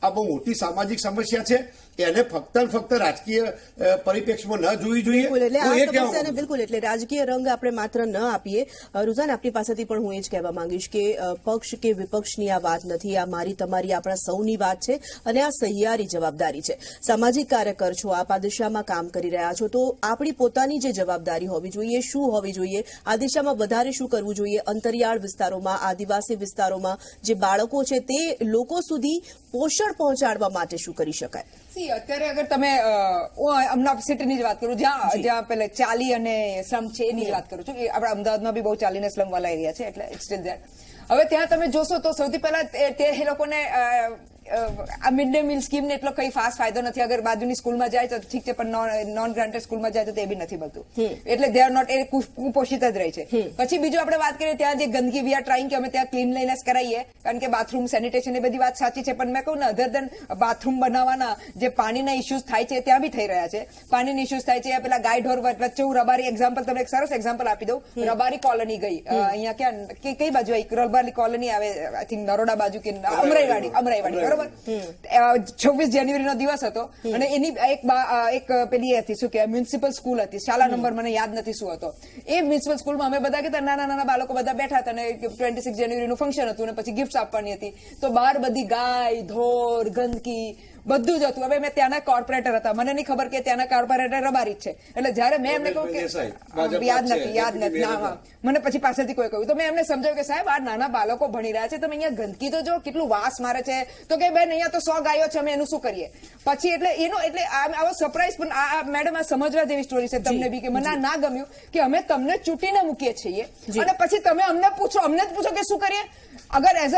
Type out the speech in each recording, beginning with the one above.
આ બહુ મોટી સામાજિક સમસ્યા છે, એને ફક્ત રાજકીય પરિપ્રેક્ષમાં ન જોવી જોઈએ. બિલકુલ, એટલે રાજકીય રંગ આપણે માત્ર ન આપીએ. રુઝાન, આપની પાસેથી પણ હું એ જ કહેવા માંગીશ કે પક્ષ કે વિપક્ષની આ વાત નથી, આ મારી તમારી આપણા સૌની વાત છે અને આ સહિયારી જવાબદારી છે. સામાજિક કાર્યકર છો આપ, આ દિશામાં કામ કરી રહ્યા છો, તો આપણી પોતાની જે જવાબદારી હોવી જોઈએ, શું હોવી જોઈએ, આ દિશામાં વધારે શું કરવું જોઈએ? અંતરિયાળ વિસ્તારોમાં, આદિવાસી વિસ્તારોમાં જે બાળકો છે તે લોકો સુધી પોષણ પહોંચાડવા માટે શું કરી શકાય? અત્યારે અગર તમે અમદાવાદ સિટીની જ વાત કરું, જ્યાં પેલે ચાલી અને સ્લમ છે એની જ વાત કરું છું. આપણા અમદાવાદમાં બી બહુ ચાલીને સ્લમ વાળા એરિયા છે, એટલે ઇટ્સ સ્ટીલ ધેર. હવે ત્યાં તમે જોશો તો સૌથી પહેલા એ લોકોને આ મિડ ડે મીલ સ્કીમને એટલો કઈ ખાસ ફાયદો નથી. અગર બાજુની સ્કૂલમાં જાય તો ઠીક છે, પણ નોન ગ્રાન્ટેડ સ્કૂલમાં જાય તો એ બી નથી મળતું, એટલે દે આર નોટ, એ કુપોષિત જ રહે છે. પછી બીજું આપણે વાત કરીએ ત્યાં જે ગંદકી, વી આર ટ્રાઇંગ કે અમે ત્યાં ક્લીનલીનેસ કરાવીએ, કારણ કે બાથરૂમ સેનિટેશન એ બધી વાત સાચી છે, પણ મેં કહું ને અધર દેન બાથરૂમ બનાવવાના જે પાણીના ઇસ્યુઝ થાય છે ત્યાં બી થઈ રહ્યા છે. પાણીના ઇસ્યુઝ થાય છે, પેલા ગાય ઢોર વચ્ચે હું રબારી એક્ઝામ્પલ, તમને એક સરસ એક્ઝામ્પલ આપી દઉં. રબારી કોલોની ગઈ અહીંયા, ક્યાં કઈ બાજુ રબારી કોલોની આવે, આઈ થિંક નરોડા બાજુ કે અમરાઈવાડી, બરોબર. 26 જાન્યુઆરીનો દિવસ હતો અને એની એક પેલી હતી, શું કહેવાય, મ્યુનિસિપલ સ્કૂલ હતી, શાળા નંબર મને યાદ નથી શું હતો. એ મ્યુનિસિપલ સ્કૂલમાં અમે બધા કહેતા નાના બાળકો બધા બેઠા હતા અને 26 જાન્યુઆરીનું ફંક્શન હતું અને પછી ગિફ્ટ આપવાની હતી, તો બહાર બધી ગાય ઢોર ગંદકી બધું જ હતું. હવે મેં ત્યાંના કોર્પોરેટર હતા, મને નહીં ખબર કે ત્યાંના કોર્પોરેટર રબારી જ છે, એટલે જયારે મેં એમને કહ્યું કે યાદ નથી ના, મને પછી પાછળથી કોઈ કહ્યું, તો મેં એમને સમજાવ્યું કે સાહેબ આ નાના બાળકો ભણી રહ્યા છે, તમે અહીંયા ગંદકી તો જો કેટલું વાસ મારે છે, તો કે બેન અહીંયા તો 100 ગાયો છે, અમે એનું શું કરીએ? પછી એટલે આવો સરપ્રાઈઝ. પણ આ મેડમ આ સમજવા જેવી સ્ટોરી છે તમને બી, કે મને ના ગમ્યું કે અમે તમને ચૂંટીને મૂકીએ છીએ અને પછી તમે અમને જ પૂછો કે શું કરીએ. અગર એઝ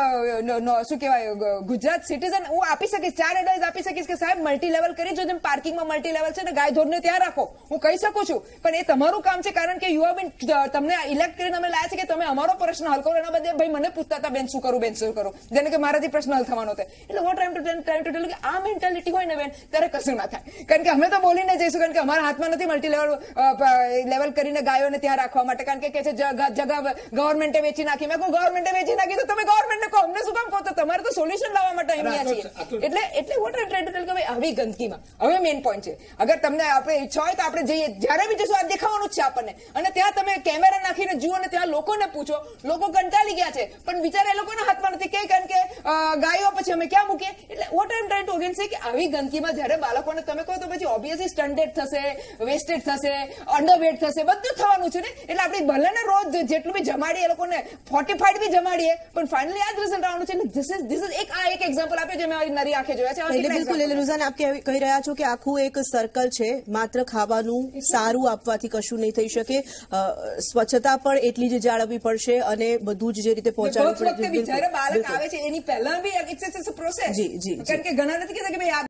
અ શું કહેવાય ગુજરાત સિટીઝન હું આપી શકીશ, 4 એડવાઇસ આપી શકીશ કે સાહેબ મલ્ટી લેવલ કરી, જો જેમ પાર્કિંગમાં મલ્ટી લેવલ છે ને ગાય ઢોરને ત્યાં રાખો, હું કહી શકું છું, પણ એ તમારું કામ છે, કારણ કે યુ હેવ બીન, તમને ઇલેક્ટ કરીને અમે લાયા છે કે તમે અમારો પ્રશ્ન હલ કરો. એના બદલે ભાઈ મને પૂછતા હતા બેન શું કરું, જેને કે મારાથી પ્રશ્ન હલ થવાનો હતો. એટલે હું ટ્રાઇમ ટુ ટેલ કે આ મેન્ટાલિટી હોય ને બેન ત્યારે કશું ના થાય, કારણ કે અમે તો બોલીને જઈશું, કારણ કે અમારા હાથમાં નથી મલ્ટી લેવલ કરીને ગાયોને ત્યાં રાખવા માટે, કારણ કે છે જગા ગવર્મેન્ટે વેચી નાખી. મેં કહું ગવર્મેન્ટે વેચી નાખી તો તમે ગવર્મેન્ટને કહો, અમને શું કામ કહો? તો તમારે તો સોલ્યુશન લાવવા માટે અહીંયા છીએ. એટલે what I try to tell કે ભાઈ આવી ગંદકીમાં હવે મેઇન પોઈન્ટ છે, અગર તમને આપણે ઈચ્છા હોય તો આપણે જઈએ, જયારે બી જશું આ દેખાવાનું જ છે આપણને, અને ત્યાં તમે કેમેરા નાખીને જુઓ અને ત્યાં લોકોને પૂછો, લોકો કંટાળી ગયા છે, પણ બિચારા એ લોકોના હાથમાં નથી કે, કારણ કે ગાયો પછી અમે ક્યાં મૂકીએ. એટલે what I am trying to again say કે આવી ગંદકીમાં જયારે બાળકોને તમે કહો તો પછી ઓબ્વિયસલી સ્ટન્ટેડ થશે, વેસ્ટેડ થશે, અંડરવેટ થશે, બધું થવાનું છે ને. એટલે આપણે ભલે ને રોજ જેટલું બી જમાડીએ, એ લોકોને ફોર્ટિફાઈડ બી જમાડીએ, પણ ફાઇનલી આ જ રિઝલ્ટ આવવાનું છે. ધીસ ઇઝ એક એક્ઝામ્પલ આપ્યો જે મેં મારી નરી આંખે જોયા છે. બિલકુલ, એટલે રુઝાન આપ કહી રહ્યા છો કે આખું એક સર્કલ છે, માત્ર ખાવાનું સારું આપવાથી કશું નહીં થઈ શકે, સ્વચ્છતા પણ એટલી જ જાળવવી પડશે અને બધું જ જે રીતે પહોંચાડવું પડે. જયારે બાળક આવે છે એની પહેલા બી ઇટ્સ અ પ્રોસેસ, કારણ કે ઘણા નથી કહેતા કે ભાઈ